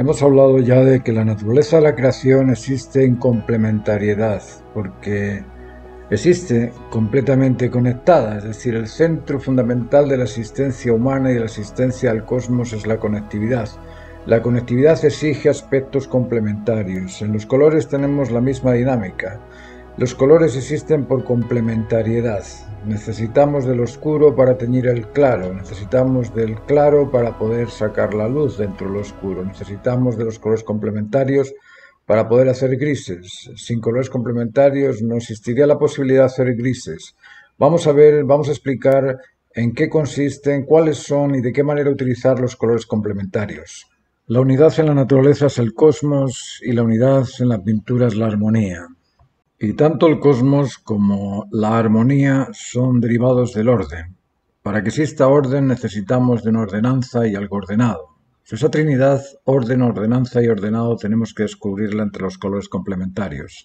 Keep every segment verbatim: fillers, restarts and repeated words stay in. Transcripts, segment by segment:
Hemos hablado ya de que la naturaleza de la creación existe en complementariedad, porque existe completamente conectada, es decir, el centro fundamental de la existencia humana y de la existencia del cosmos es la conectividad. La conectividad exige aspectos complementarios. En los colores tenemos la misma dinámica. Los colores existen por complementariedad. Necesitamos del oscuro para teñir el claro, necesitamos del claro para poder sacar la luz dentro del oscuro, necesitamos de los colores complementarios para poder hacer grises. Sin colores complementarios no existiría la posibilidad de hacer grises. Vamos a ver, vamos a explicar en qué consisten, cuáles son y de qué manera utilizar los colores complementarios. La unidad en la naturaleza es el cosmos y la unidad en la pintura es la armonía. Y tanto el cosmos como la armonía son derivados del orden. Para que exista orden necesitamos de una ordenanza y algo ordenado. Esa trinidad, orden, ordenanza y ordenado, tenemos que descubrirla entre los colores complementarios.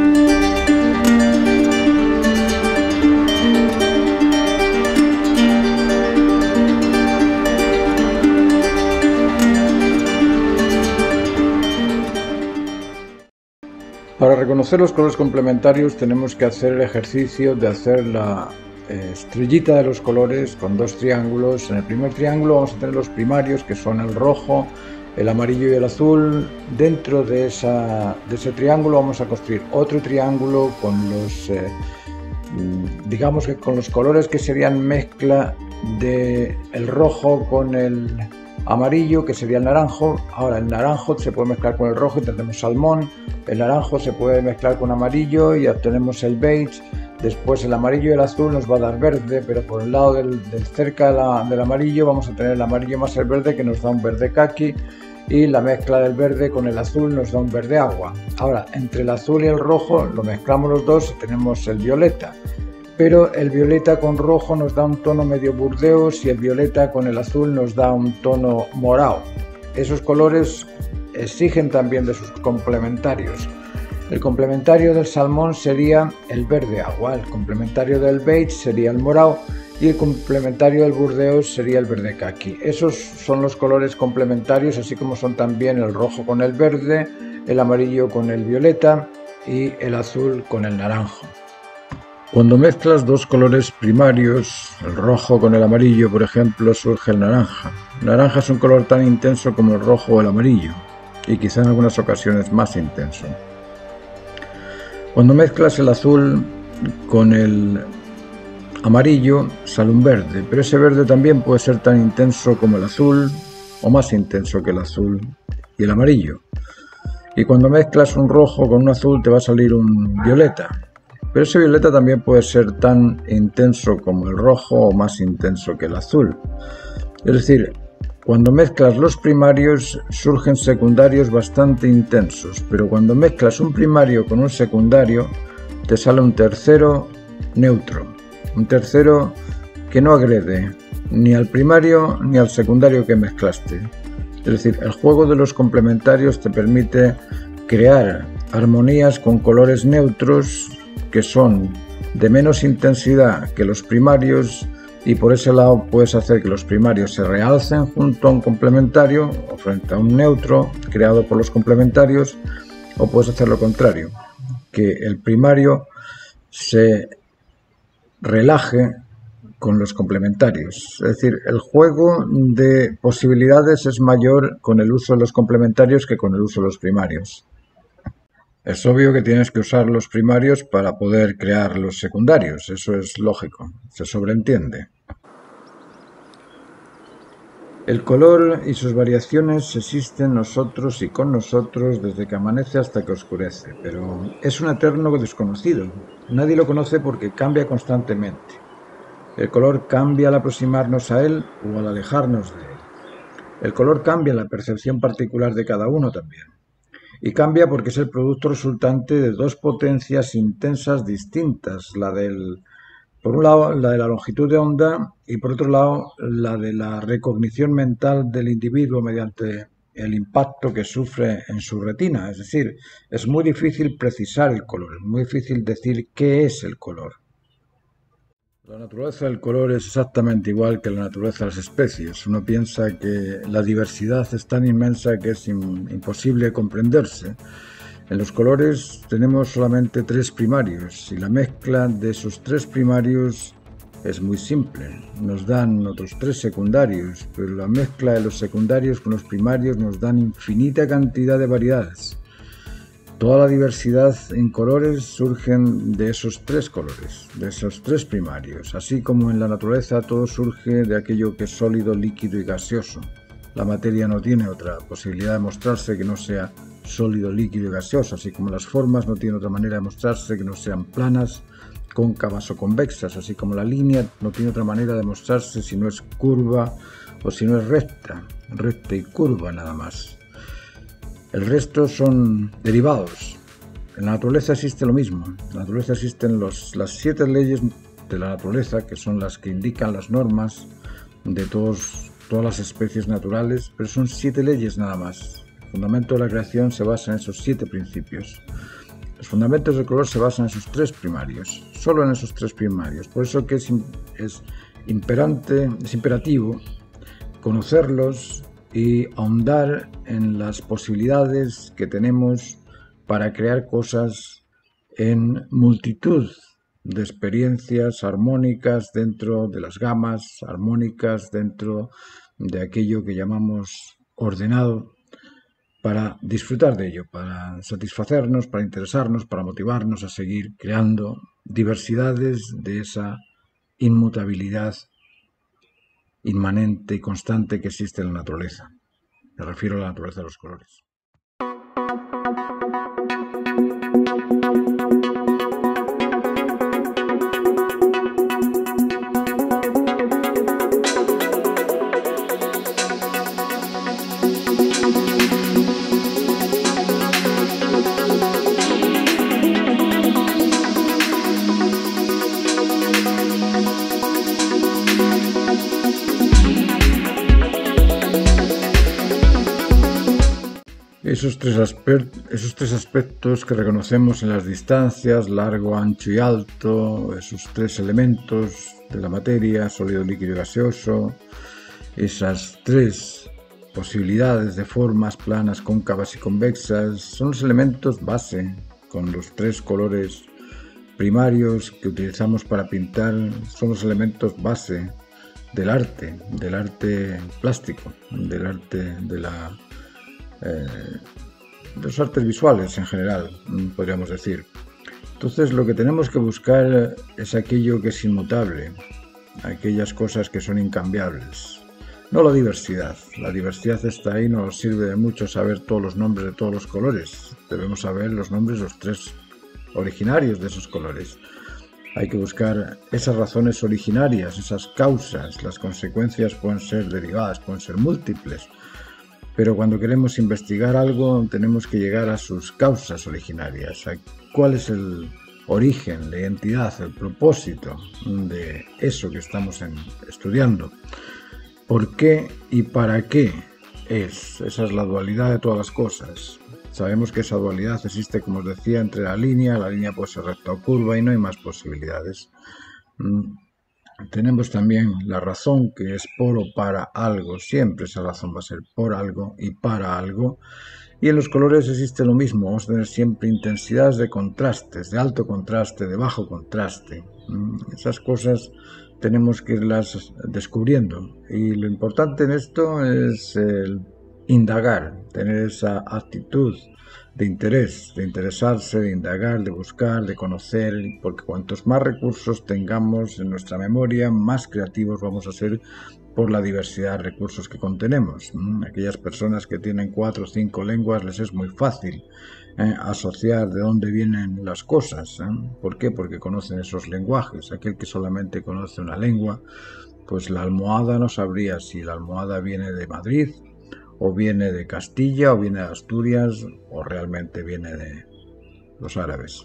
Para reconocer los colores complementarios tenemos que hacer el ejercicio de hacer la eh, estrellita de los colores con dos triángulos. En el primer triángulo vamos a tener los primarios, que son el rojo, el amarillo y el azul. Dentro de, esa, de ese triángulo vamos a construir otro triángulo con los, eh, digamos que con los colores que serían mezcla de el rojo con el amarillo, que sería el naranjo. Ahora el naranjo se puede mezclar con el rojo y tendremos salmón. El naranjo se puede mezclar con amarillo y obtenemos el beige. Después el amarillo y el azul nos va a dar verde, pero por el lado del, del cerca de la, del amarillo vamos a tener el amarillo más el verde, que nos da un verde caqui, y la mezcla del verde con el azul nos da un verde agua. Ahora entre el azul y el rojo lo mezclamos los dos y tenemos el violeta. Pero el violeta con rojo nos da un tono medio burdeos y el violeta con el azul nos da un tono morado. Esos colores exigen también de sus complementarios. El complementario del salmón sería el verde agua, el complementario del beige sería el morado y el complementario del burdeos sería el verde caqui. Esos son los colores complementarios, así como son también el rojo con el verde, el amarillo con el violeta y el azul con el naranjo. Cuando mezclas dos colores primarios, el rojo con el amarillo, por ejemplo, surge el naranja. El naranja es un color tan intenso como el rojo o el amarillo, y quizá en algunas ocasiones más intenso. Cuando mezclas el azul con el amarillo, sale un verde, pero ese verde también puede ser tan intenso como el azul, o más intenso que el azul y el amarillo. Y cuando mezclas un rojo con un azul, te va a salir un violeta. Pero ese violeta también puede ser tan intenso como el rojo o más intenso que el azul. Es decir, cuando mezclas los primarios surgen secundarios bastante intensos, pero cuando mezclas un primario con un secundario te sale un tercero neutro, un tercero que no agrede ni al primario ni al secundario que mezclaste. Es decir, el juego de los complementarios te permite crear armonías con colores neutros que son de menos intensidad que los primarios, y por ese lado puedes hacer que los primarios se realcen junto a un complementario o frente a un neutro creado por los complementarios, o puedes hacer lo contrario, que el primario se relaje con los complementarios. Es decir, el juego de posibilidades es mayor con el uso de los complementarios que con el uso de los primarios. Es obvio que tienes que usar los primarios para poder crear los secundarios, eso es lógico, se sobreentiende. El color y sus variaciones existen en nosotros y con nosotros desde que amanece hasta que oscurece, pero es un eterno desconocido. Nadie lo conoce porque cambia constantemente. El color cambia al aproximarnos a él o al alejarnos de él. El color cambia en la percepción particular de cada uno también. Y cambia porque es el producto resultante de dos potencias intensas distintas, la del, por un lado la de la longitud de onda y por otro lado la de la recognición mental del individuo mediante el impacto que sufre en su retina. Es decir, es muy difícil precisar el color, es muy difícil decir qué es el color. La naturaleza del color es exactamente igual que la naturaleza de las especies. Uno piensa que la diversidad es tan inmensa que es imposible comprenderse. En los colores tenemos solamente tres primarios y la mezcla de esos tres primarios es muy simple. Nos dan otros tres secundarios, pero la mezcla de los secundarios con los primarios nos dan infinita cantidad de variedades. Toda la diversidad en colores surgen de esos tres colores, de esos tres primarios, así como en la naturaleza todo surge de aquello que es sólido, líquido y gaseoso. La materia no tiene otra posibilidad de mostrarse que no sea sólido, líquido y gaseoso, así como las formas no tienen otra manera de mostrarse que no sean planas, cóncavas o convexas, así como la línea no tiene otra manera de mostrarse si no es curva o si no es recta, recta y curva nada más. El resto son derivados. En la naturaleza existe lo mismo. En la naturaleza existen los, las siete leyes de la naturaleza, que son las que indican las normas de todos, todas las especies naturales, pero son siete leyes nada más. El fundamento de la creación se basa en esos siete principios. Los fundamentos del color se basan en esos tres primarios, solo en esos tres primarios. Por eso que es, es imperante, es imperativo conocerlos y ahondar en las posibilidades que tenemos para crear cosas en multitud de experiencias armónicas dentro de las gamas, armónicas dentro de aquello que llamamos ordenado, para disfrutar de ello, para satisfacernos, para interesarnos, para motivarnos a seguir creando diversidades de esa inmutabilidad inmanente y constante que existe en la naturaleza. Me refiero a la naturaleza de los colores. Esos tres, esos tres aspectos que reconocemos en las distancias, largo, ancho y alto, esos tres elementos de la materia, sólido, líquido y gaseoso, esas tres posibilidades de formas planas, cóncavas y convexas, son los elementos base, con los tres colores primarios que utilizamos para pintar, son los elementos base del arte, del arte plástico, del arte de la... Eh, de los artes visuales en general, podríamos decir. Entonces lo que tenemos que buscar es aquello que es inmutable, aquellas cosas que son incambiables, no la diversidad. La diversidad está ahí, no nos sirve de mucho saber todos los nombres de todos los colores, debemos saber los nombres de los tres originarios de esos colores. Hay que buscar esas razones originarias, esas causas. Las consecuencias pueden ser derivadas, pueden ser múltiples. Pero cuando queremos investigar algo tenemos que llegar a sus causas originarias, a cuál es el origen, la identidad, el propósito de eso que estamos en, estudiando. ¿Por qué y para qué es? Esa es la dualidad de todas las cosas. Sabemos que esa dualidad existe, como os decía, entre la línea, la línea puede ser recta o curva y no hay más posibilidades. Tenemos también la razón, que es por o para algo, siempre esa razón va a ser por algo y para algo. Y en los colores existe lo mismo, vamos a tener siempre intensidades de contrastes, de alto contraste, de bajo contraste. Esas cosas tenemos que irlas descubriendo y lo importante en esto es el indagar, tener esa actitud de interés, de interesarse, de indagar, de buscar, de conocer, porque cuantos más recursos tengamos en nuestra memoria, más creativos vamos a ser por la diversidad de recursos que contenemos. Aquellas personas que tienen cuatro o cinco lenguas les es muy fácil eh, asociar de dónde vienen las cosas. ¿eh? ¿Por qué? Porque conocen esos lenguajes. Aquel que solamente conoce una lengua, pues la almohada no sabría si la almohada viene de Madrid, o viene de Castilla, o viene de Asturias, o realmente viene de los árabes.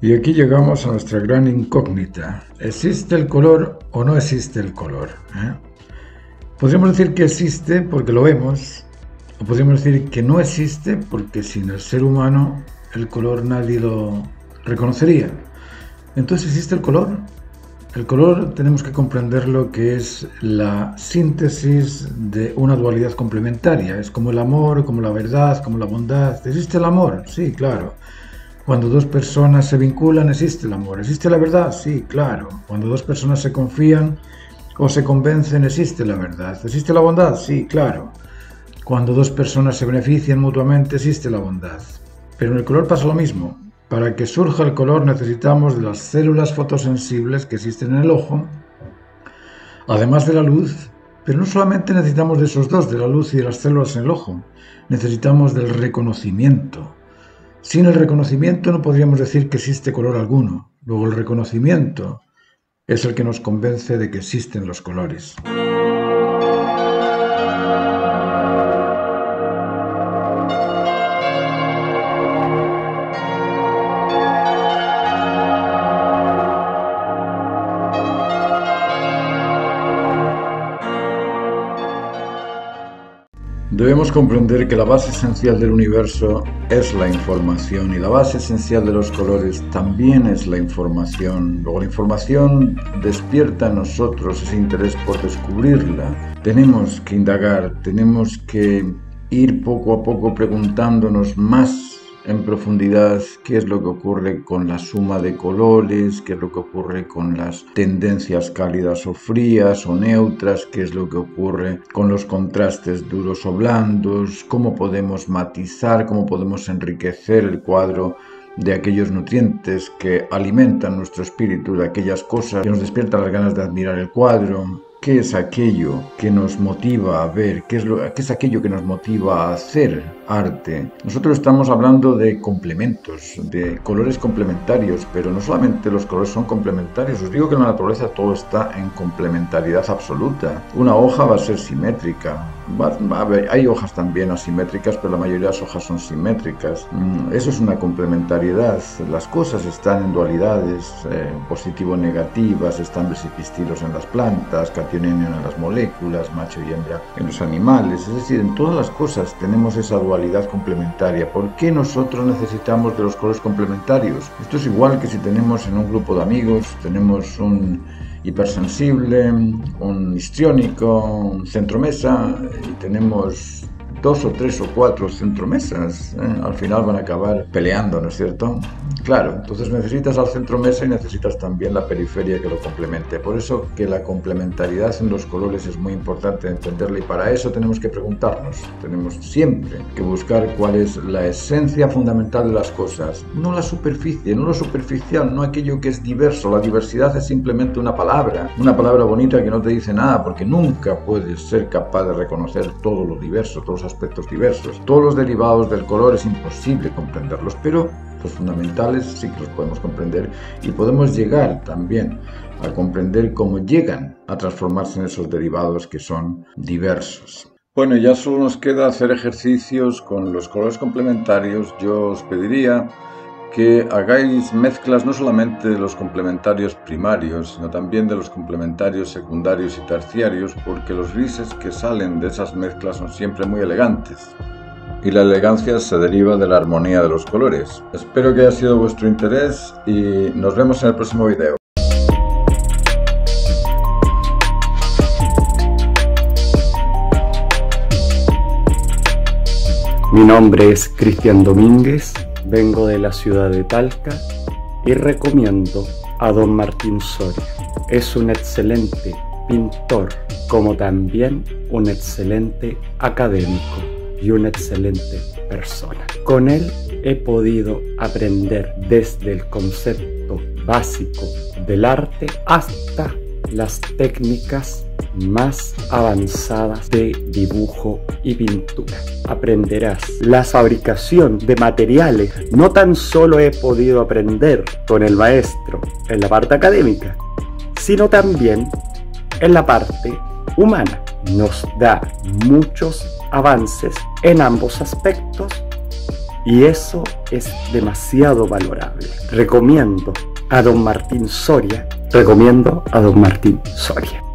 Y aquí llegamos a nuestra gran incógnita. ¿Existe el color o no existe el color? ¿Eh? Podríamos decir que existe porque lo vemos, o podríamos decir que no existe porque sin el ser humano el color nadie lo reconocería. Entonces, ¿existe el color? El color tenemos que comprender lo que es la síntesis de una dualidad complementaria. Es como el amor, como la verdad, como la bondad. ¿Existe el amor? Sí, claro. Cuando dos personas se vinculan, existe el amor. ¿Existe la verdad? Sí, claro. Cuando dos personas se confían o se convencen, existe la verdad. ¿Existe la bondad? Sí, claro. Cuando dos personas se benefician mutuamente, existe la bondad. Pero en el color pasa lo mismo. Para que surja el color necesitamos de las células fotosensibles que existen en el ojo, además de la luz, pero no solamente necesitamos de esos dos, de la luz y de las células en el ojo, necesitamos del reconocimiento. Sin el reconocimiento no podríamos decir que existe color alguno. Luego el reconocimiento es el que nos convence de que existen los colores. Debemos comprender que la base esencial del universo es la información y la base esencial de los colores también es la información. Luego la información despierta en nosotros ese interés por descubrirla. Tenemos que indagar, tenemos que ir poco a poco preguntándonos más en profundidad qué es lo que ocurre con la suma de colores, qué es lo que ocurre con las tendencias cálidas o frías o neutras, qué es lo que ocurre con los contrastes duros o blandos, cómo podemos matizar, cómo podemos enriquecer el cuadro de aquellos nutrientes que alimentan nuestro espíritu, de aquellas cosas que nos despiertan las ganas de admirar el cuadro. ¿Qué es aquello que nos motiva a ver? ¿Qué es, lo, qué es aquello que nos motiva a hacer arte? Nosotros estamos hablando de complementos, de colores complementarios, pero no solamente los colores son complementarios. Os digo que en la naturaleza todo está en complementariedad absoluta. Una hoja va a ser simétrica. Va, va a haber, hay hojas también asimétricas, pero la mayoría de las hojas son simétricas. Eso es una complementariedad. Las cosas están en dualidades, eh, positivo-negativas, están bisipistilos en las plantas, cationenios en las moléculas, macho y hembra en los animales. Es decir, en todas las cosas tenemos esa dualidad complementaria. ¿Por qué nosotros necesitamos de los colores complementarios? Esto es igual que si tenemos en un grupo de amigos, tenemos un hipersensible, un histriónico, un centromesa, y tenemos dos o tres o cuatro centromesas, ¿eh? Al final van a acabar peleando, ¿no es cierto? Claro, entonces necesitas al centromesa y necesitas también la periferia que lo complemente. Por eso que la complementariedad en los colores es muy importante entenderla y para eso tenemos que preguntarnos, tenemos siempre que buscar cuál es la esencia fundamental de las cosas, no la superficie, no lo superficial, no aquello que es diverso. La diversidad es simplemente una palabra, una palabra bonita que no te dice nada porque nunca puedes ser capaz de reconocer todo lo diverso, todos los aspectos diversos. Todos los derivados del color es imposible comprenderlos, pero los fundamentales sí que los podemos comprender y podemos llegar también a comprender cómo llegan a transformarse en esos derivados que son diversos. Bueno, ya solo nos queda hacer ejercicios con los colores complementarios. Yo os pediría que hagáis mezclas no solamente de los complementarios primarios, sino también de los complementarios secundarios y terciarios, porque los grises que salen de esas mezclas son siempre muy elegantes. Y la elegancia se deriva de la armonía de los colores. Espero que haya sido de vuestro interés y nos vemos en el próximo video. Mi nombre es Cristian Domínguez, vengo de la ciudad de Talca y recomiendo a don Martín Soria. Es un excelente pintor, como también un excelente académico y una excelente persona. Con él he podido aprender desde el concepto básico del arte hasta las técnicas más avanzadas de dibujo y pintura. Aprenderás la fabricación de materiales. No tan solo he podido aprender con el maestro en la parte académica, sino también en la parte humana. Nos da muchos avances en ambos aspectos y eso es demasiado valorable. Recomiendo a don Martín Soria, recomiendo a don Martín Soria.